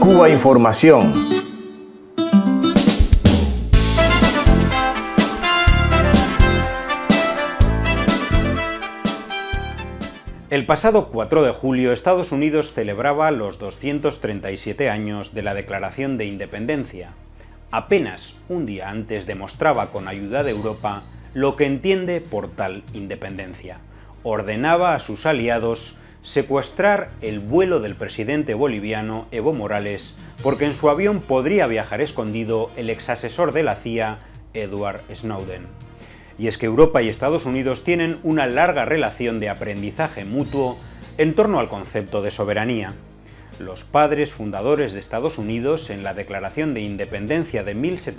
Cuba Información. El pasado 4 de julio, Estados Unidos celebraba los 237 años de la Declaración de Independencia. Apenas un día antes demostraba con ayuda de Europa lo que entiende por tal independencia. Ordenaba a sus aliados secuestrar el vuelo del presidente boliviano Evo Morales porque en su avión podría viajar escondido el exasesor de la CIA, Edward Snowden. Y es que Europa y Estados Unidos tienen una larga relación de aprendizaje mutuo en torno al concepto de soberanía. Los padres fundadores de Estados Unidos, en la Declaración de Independencia de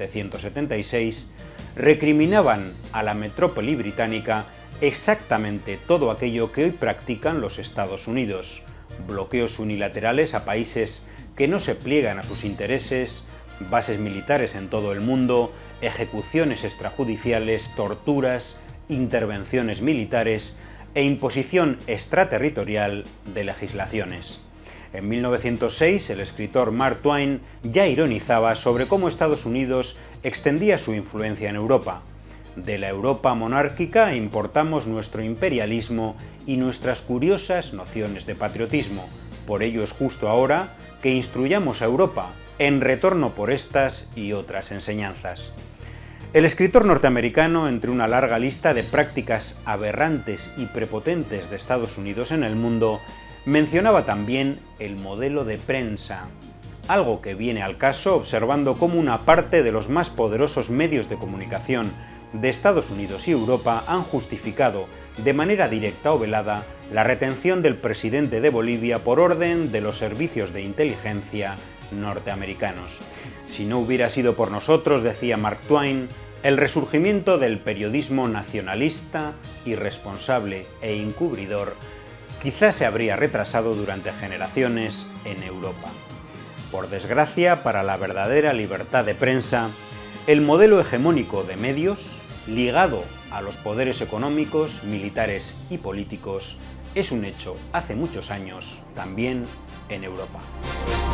1776, recriminaban a la metrópoli británica exactamente todo aquello que hoy practican los Estados Unidos: bloqueos unilaterales a países que no se pliegan a sus intereses, bases militares en todo el mundo, ejecuciones extrajudiciales, torturas, intervenciones militares e imposición extraterritorial de legislaciones. En 1906, el escritor Mark Twain ya ironizaba sobre cómo Estados Unidos extendía su influencia en Europa. De la Europa monárquica importamos nuestro imperialismo y nuestras curiosas nociones de patriotismo. Por ello es justo ahora que instruyamos a Europa en retorno por estas y otras enseñanzas. El escritor norteamericano, entre una larga lista de prácticas aberrantes y prepotentes de Estados Unidos en el mundo, mencionaba también el modelo de prensa, algo que viene al caso observando cómo una parte de los más poderosos medios de comunicación de Estados Unidos y Europa han justificado, de manera directa o velada, la retención del presidente de Bolivia por orden de los servicios de inteligencia norteamericanos. Si no hubiera sido por nosotros, decía Mark Twain, el resurgimiento del periodismo nacionalista, irresponsable e encubridor quizás se habría retrasado durante generaciones en Europa. Por desgracia, para la verdadera libertad de prensa, el modelo hegemónico de medios, ligado a los poderes económicos, militares y políticos, es un hecho hace muchos años también en Europa.